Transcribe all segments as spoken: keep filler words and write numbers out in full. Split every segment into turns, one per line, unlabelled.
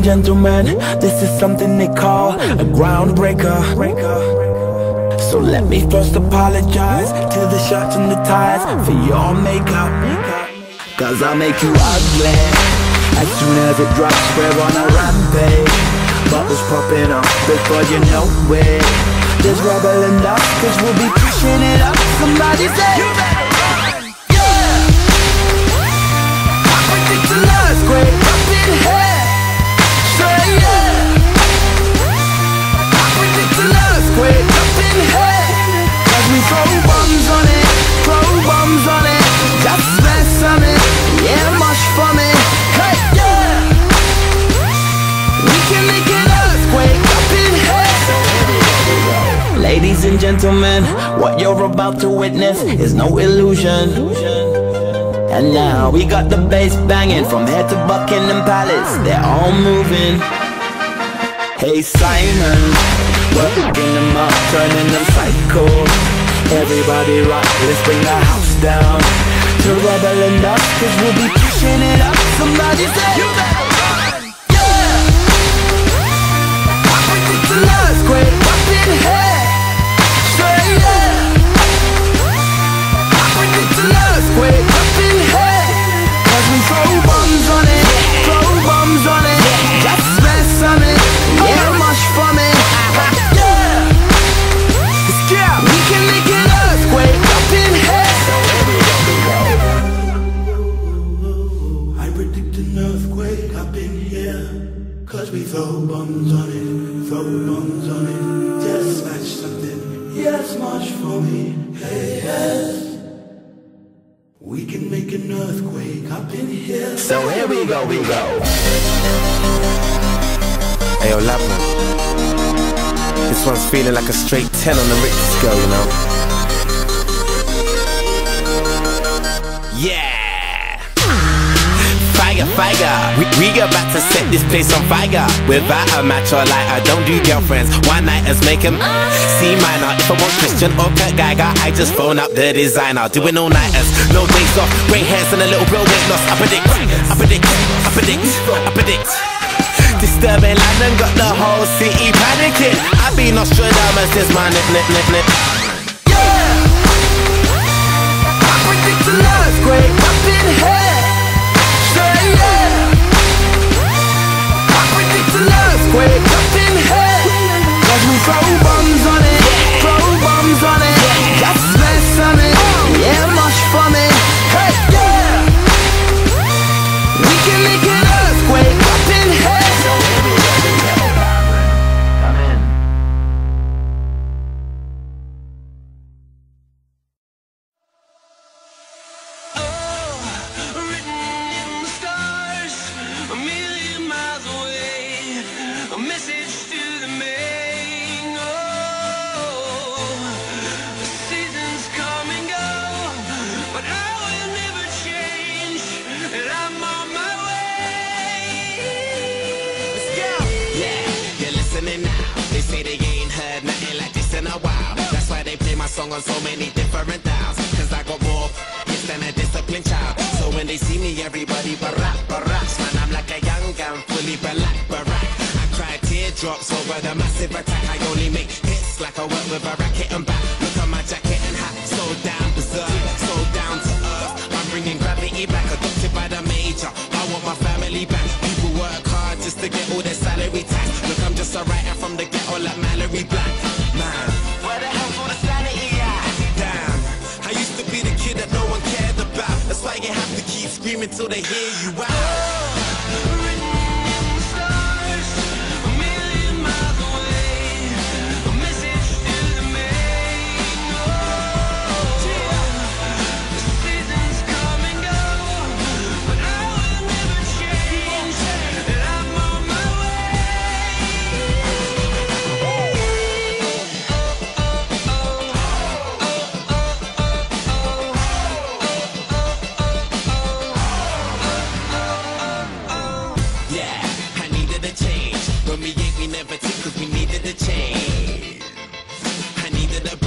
gentlemen, this is something they call a groundbreaker. So let me first apologize to the shirts and the ties for your makeup, cause I'll make you ugly as soon as it drops. We're on a rampage, bubbles popping up before you know it. There's rubble and dust, cause we'll be pushing it up. Somebody say you better run, yeah. I predict an earthquake up in here, say yeah. I predict an earthquake up in here, cause we throw bombs on it, throw bombs on it, just mess on it, yeah, mush for me, hey, yeah. We can make an earthquake up in here. Ladies and gentlemen, what you're about to witness is no illusion. And now we got the bass banging from head to Buckingham Palace, they're all moving. Hey Simon, working them up, turning them psycho. Everybody rock, let's bring the house down to rubble and dust, cause we'll be pushing it up. Somebody say you better run, yeah. I predict an earthquake up in here, say yeah. I predict an earthquake up in here, cause we throw bombs on it, throw bombs on it, just mess on it, yeah, mush for me, yeah. We can make an earthquake up in here. I predict an earthquake up in here, cause we throw bombs on it, throw bombs on it, just smash something, yes, much for me, hey, yes. We can make an earthquake up in here. So here we go, we go.
Hey yo, Labman, this one's feeling like a straight ten on the Richter scale, you know. Yeah. Fire, fire, we, we about to set this place on fire. Without a match or lighter, don't do girlfriends, one-nighters make them C minor. If I want Christian or Kurt Geiger, I just phone up the designer. Doing all-nighters, no days off, grey hairs and a little real weight loss. I predict, I predict, I predict, I predict. Disturbing London got the whole city panicking. I be Nostradamus, this my nip, nip, nip, nip.
Yeah. I predict an earthquake up in here, say yeah. I predict an earthquake up in here, cause we throw bombs on it, throw bombs on it, just mess on it, yeah, mush for me, hey, yeah. We can make an earthquake up in here.
Song on so many different dials, cause I got more hits than a disciplined child. So when they see me, everybody barack, barack. Man, I'm like a young gun, fully black, barack. I cry teardrops over the massive attack. I only make hits like I work with a racket and back. Look at my jacket and hat, so down berserk, so down to earth. I'm bringing gravity back, adopted by the major. I want my family back. People work hard just to get all their salary tax. Look, I'm just a writer from the ghetto like Mallory Black. Man, where the hell's all the sanity? That's why you have to keep screaming till they hear you out.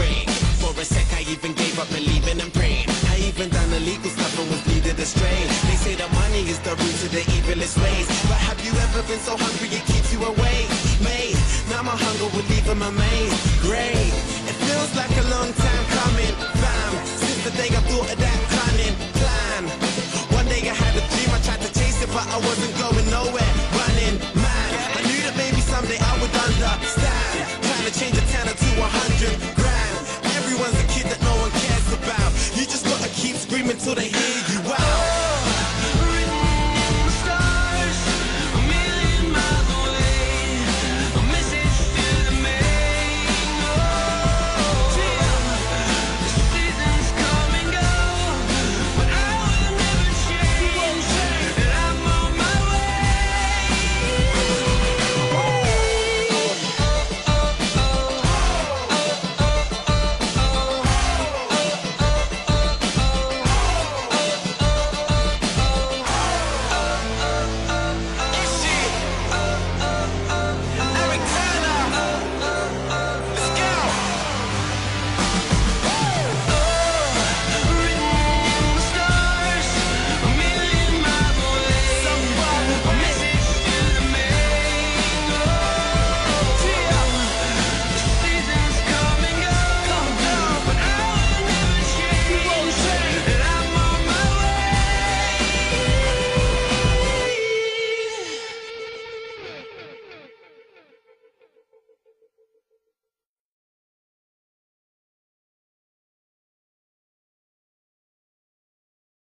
Even gave up believing and praying. I even done illegal stuff and was leading astray. They say that money is the root of the evilest ways, but have you ever been so hungry it keeps you awake? Mate, now my hunger would leave him amazed. Great, it feels like a long time coming, fam, since the day I thought of that cunning plan. One day I had a dream, I tried to chase it, but I wasn't going nowhere. Running mad, I knew that maybe someday I would understand. Trying to change a tenner to a hundred grand. Everyone's a kid that no one cares about. You just gotta keep screaming till they hear you out.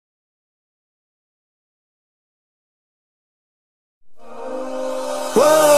Whoa.